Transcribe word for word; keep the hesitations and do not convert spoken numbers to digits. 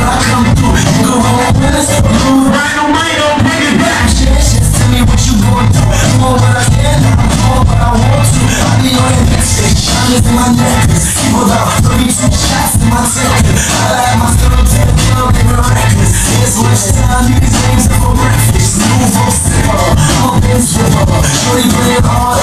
I come through. You go home with us, move. Maino, Maino, bring it back. Just, just tell me what you gon' do. I'm on what I can, I'm on what I want to. I be on that next stage, diamonds in my necklace. People out, thirty-two shots in my tank. I like my stomach to the club, they were reckless. It's lunchtime, these names are for breakfast. Move on, slipper, I'm a bench flipper. Shorty play it hard.